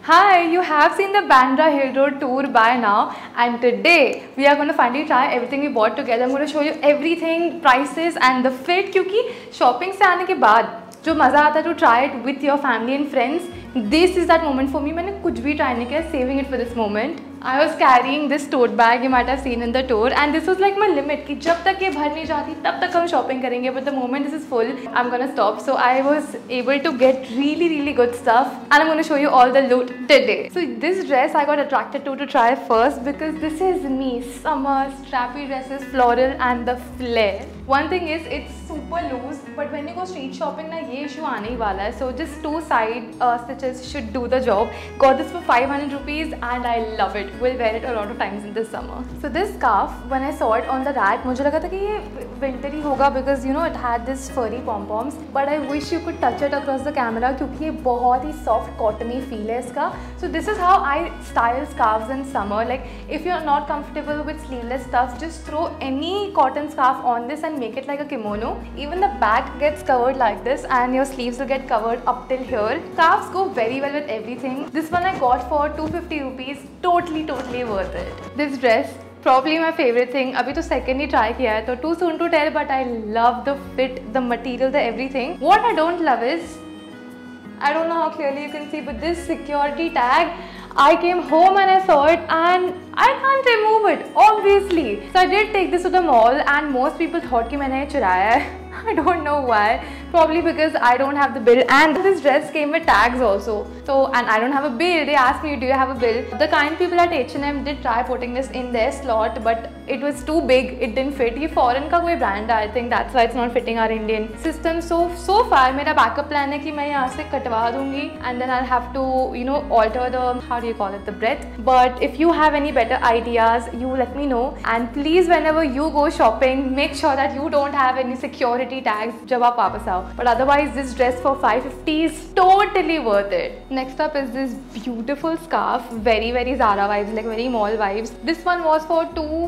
Hi, you have seen the Bandra Hill Road tour by now, and today we are going to finally try everything we bought together. I'm going to show you everything, prices and the fit, क्योंकि shopping से आने के बाद जो मज़ा आता है to try it with your family and friends, this is that moment for me. मैंने कुछ भी try नहीं किया, saving it for this moment. I was carrying this tote bag, you might have seen in the tour, and this was like my limit कि जब तक ये भर नहीं जाती तब तक हम shopping करेंगे, but the moment this is full, I'm gonna stop. So I was able to get really good stuff, and I'm gonna show you all the loot today. So this dress I got attracted to try first because this is me, summer strappy dresses, floral and the flare. One thing is it's super loose, but when you go street shopping ना ये issue आने ही वाला है. So just two side stitches should do the job. Got this for 500 rupees and I love it. Will wear it a lot of times in this summer. So this scarf, when I saw it on the rack, मुझे लगा था कि ये wintery होगा because you know it had this furry pom-poms. But I wish you could touch it across the camera क्योंकि ये बहुत ही soft cottony feel है इसका. So this is how I style scarves in summer. Like if you're not comfortable with sleeveless stuff, just throw any cotton scarf on this and make it like a kimono. Even the back gets covered like this and your sleeves will get covered up till here. Scarves go very well with everything. This one I got for 250 rupees. Totally worth it. This dress probably my favorite thing. अभी तो second ही try किया है तो too soon to tell, but I love the fit, the material, the everything. What I don't love is, I don't know how clearly you can see, but this security tag, I came home and I saw it and I can't remove it, obviously. So I did take this to the mall and most people thought कि मैंने ये चुराया है. I don't know why. Probably because I don't have the bill, and this dress came with tags also. So, and I don't have a bill. They asked me, do you have a bill? The kind people at H&M did try putting this in their slot, but it was too big. It didn't fit. ये foreign का कोई brand है. I think that's why it's not fitting our Indian system. So far मेरा backup plan है कि मैं यहाँ से कटवा दूँगी, and then I'll have to, you know, alter the, how do you call it, the breadth. But if you have any better ideas, you let me know. And please, whenever you go shopping, make sure that you don't have any security tags जब आप वापस आओ. But otherwise, this dress for 550 is totally worth it. Next up is this beautiful scarf, very Zara vibes, like very mall vibes. This one was for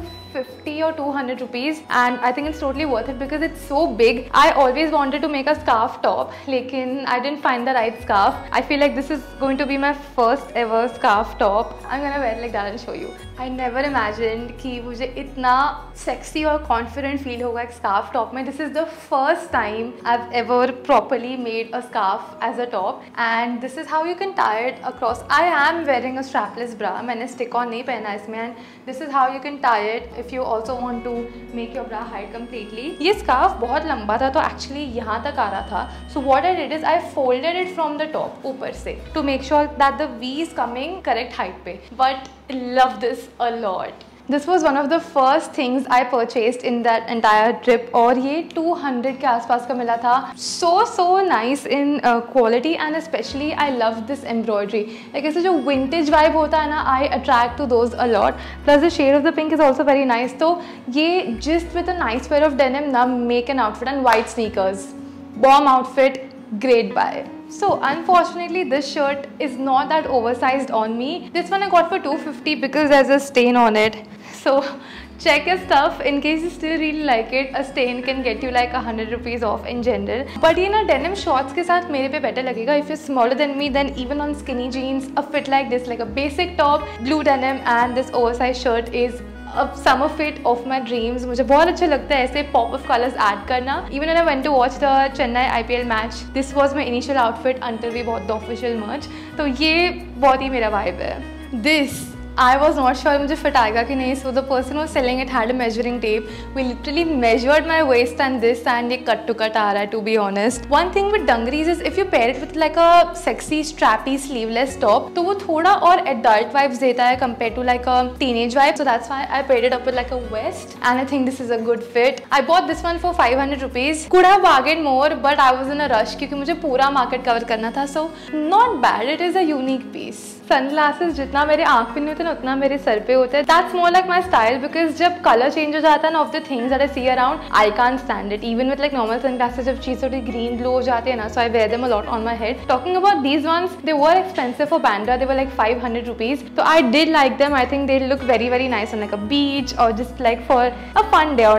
250 or 200 rupees, and I think it's totally worth it because it's so big. I always wanted to make a scarf top, lekin I didn't find the right scarf. I feel like this is going to be my first ever scarf top. I'm gonna wear it like that and show you. I never imagined कि मुझे इतना sexy और confident feel होगा एक scarf top में. This is the first time I've ever properly made a scarf as a top, and this is how you can tie it across. I am wearing a strapless bra. मैंने stick on नहीं पहना इसमें, and this is how you can tie it if you also want to make your bra hide completely. ये scarf बहुत लंबा था तो actually यहाँ तक आ रहा था. So what I did is I folded it from the top ऊपर से to make sure that the V is coming correct height पे. But love this a lot. This was one of the first things I purchased in that entire trip, और ये 200 के आसपास का मिला था. So nice in quality, and especially I love this embroidery. Like ऐसे जो vintage vibe होता है ना, I attract to those a lot. Plus the shade of the pink is also very nice. तो ये just with a nice pair of denim ना make an outfit, and white sneakers, bomb outfit, great buy. So unfortunately this shirt is not that oversized on me. This one I got for 250 because there's a stain on it. So check your stuff in case you still really like it. A stain can get you like 100 rupees off in general. But ये ना denim shorts के साथ मेरे पे better लगेगा. If you're smaller than me, then even on skinny jeans, a fit like this, like a basic top, blue denim and this oversized shirt is a summer fit of my dreams. मुझे बहुत अच्छा लगता है ऐसे pop of colors add करना. Even when I went to watch the Chennai IPL match, this was my initial outfit until we bought the official merch. तो ये बहुत ही मेरा vibe है. This I was not sure मुझे fit आएगा कि नहीं. So the person who was selling it had a measuring tape. We literally measured my waist and this, and ये cut to cut आ रहा है, to be honest. One thing with dungarees is if you pair it with like a sexy strappy sleeveless top, तो वो थोड़ा और adult vibes देता है compared to like a teenage vibe. So that's why I paired it up with like a vest, and I think this is a good fit. I bought this one for 500 rupees. Could have bargained more, but I was in a rush क्योंकि मुझे पूरा market cover करना था. So not bad. It is a unique piece. Sunglasses जितना मेरे आँख पे नहीं होते ना उतना मेरे सर पे होता है. That's more like my style because जब color change हो जाता है ना of the things that I see around, I can't stand it. Even with like normal sunglasses, जब चीज़ थोड़ी green blue हो जाती है ना, so I wear them a lot on my head. Talking about these ones, they were expensive for Bandra. They were like 500 rupees. So I did like them. I think they look very nice on like a beach or just like for a fun day or like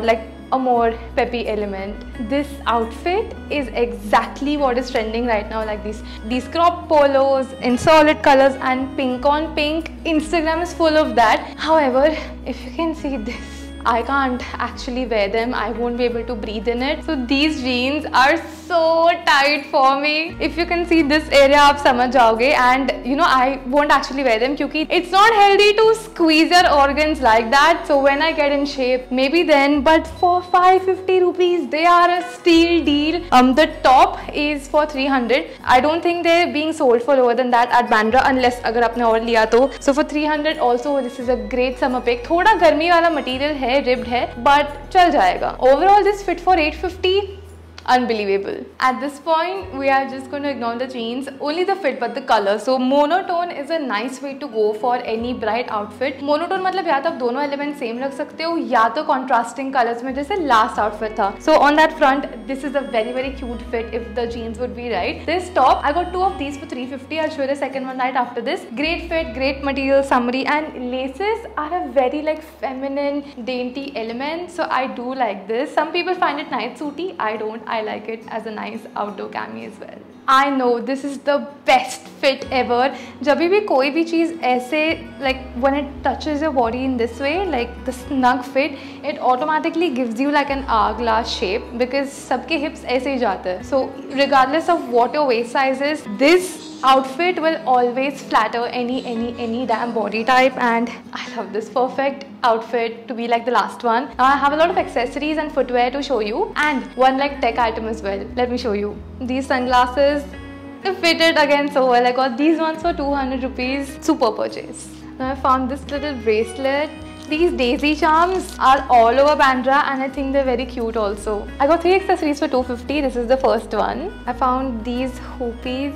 a more peppy element. This outfit is exactly what is trending right now, like these crop polos in solid colors and pink on pink. Instagram is full of that. However, if you can see this, I can't actually wear them. I won't be able to breathe in it. So these jeans are so tight for me. If you can see this area, आप समझ जाओगे. And you know, I won't actually wear them because it's not healthy to squeeze your organs like that. So when I get in shape, maybe then. But for 550 rupees, they are a steal deal. The top is for 300. I don't think they're being sold for lower than that at Bandra unless अगर आपने और लिया तो. So for 300 also this is a great summer pick. थोड़ा गर्मी वाला material है, ribbed है, but चल जाएगा. Overall this fit for 850. Unbelievable. At this point, we are just going to ignore the jeans, only the fit but the color. So monotone is a nice way to go for any bright outfit. Monotone मतलब या तो आप दोनों element same रख सकते हो या तो contrasting colors में, जैसे last outfit था. So on that front, this is a very cute fit if the jeans would be right. This top, I got 2 of these for 350. I'll show you the second one right after this. Great fit, great material, summery, and laces are a very like feminine, dainty element. So I do like this. Some people find it night suity. I don't. I like it as a nice outdoor cami as well. I know this is the best fit ever. जब भी कोई भी चीज़ ऐसे like when it touches your body in this way, like the snug fit, it automatically gives you like an hourglass shape because सबके hips ऐसे ही जाते हैं. So regardless of what your waist size is, this outfit will always flatter any damn body type, and I love this. Perfect outfit to be like the last one. Now I have a lot of accessories and footwear to show you, and one like tech item as well. Let me show you. These sunglasses, they fitted again so well. I got these ones for 200 rupees. Super purchase. Now I found this little bracelet. These daisy charms are all over Bandra and I think they're very cute also. I got 3 accessories for 250. This is the first one. I found these hoopies.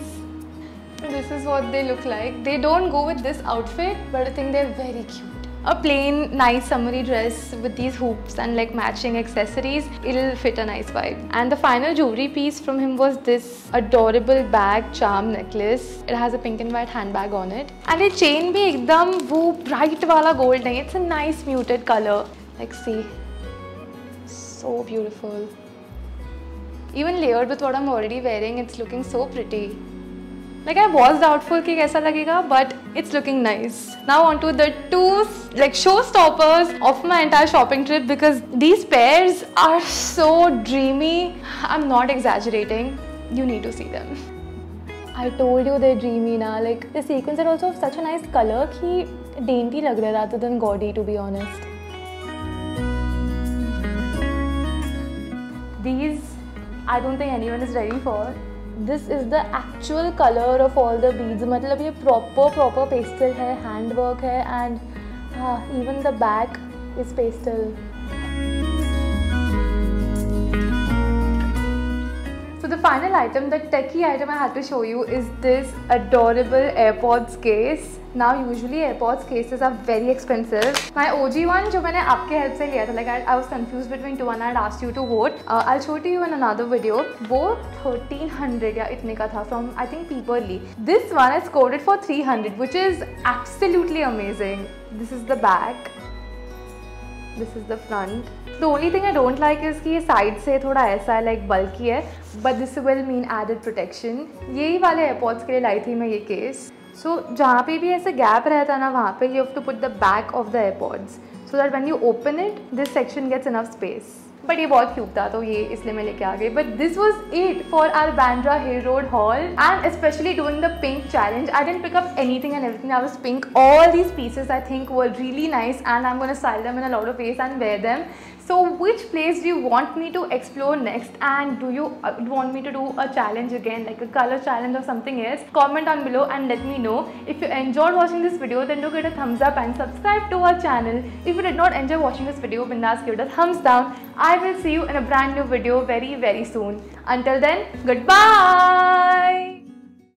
This is what they look like. They don't go with this outfit, but I think they're very cute. A plain, nice summery dress with these hoops and like matching accessories, it'll fit a nice vibe. And the final jewelry piece from him was this adorable bag charm necklace. It has a pink and white handbag on it. And the chain bhi ekdam wo bright wala gold nahi. It's a nice muted color. Like see, so beautiful. Even layered with what I'm already wearing, it's looking so pretty. Like I was doubtful कि कैसा लगेगा, but it's looking nice. Now on to the 2 like showstoppers of my entire shopping trip because these pairs are so dreamy. I'm not exaggerating. You need to see them. I told you they're dreamy now. Like the sequins are also of such a nice color कि dainty लग रहा है rather than gaudy, to be honest. These I don't think anyone is ready for. This is the actual color of all the beads. मतलब ये proper pastel है, hand work है, and even the back is pastel. So the final item, the techie item I had to show you is this adorable AirPods case. Now usually AirPods cases are very expensive. My OG one जो मैंने आपके help से लिया था, like I was confused between 2 and I had asked you to vote. I'll show to you in another video. वो 1300 या इतने का था from I think Peeperly. This one is quoted for 300, which is absolutely amazing. This is the back. This is the front. The only thing I don't like is कि ये side से थोड़ा ऐसा है, like bulky है, but this will mean added protection. यही वाले AirPods के लिए लाई थी मैं ये case. So जहाँ पे भी ऐसे gap रहता ना वहाँ पे you have to put the back of the AirPods so that when you open it, this section gets enough space. But ये बहुत cute था तो ये इसलिए मैं लेके आ गई. But this was it for our Bandra Hill Road haul, and especially doing the pink challenge. I didn't pick up anything and everything that was pink. All these pieces I think were really nice and I'm gonna style them in a lot of ways and wear them. So which place do you want me to explore next, and do you want me to do a challenge again, like a color challenge or something else? Comment down below and let me know. If you enjoyed watching this video, then do get a thumbs up and subscribe to our channel. If you did not enjoy watching this video, bindas give it a thumbs down. I will see you in a brand new video very soon. Until then, goodbye.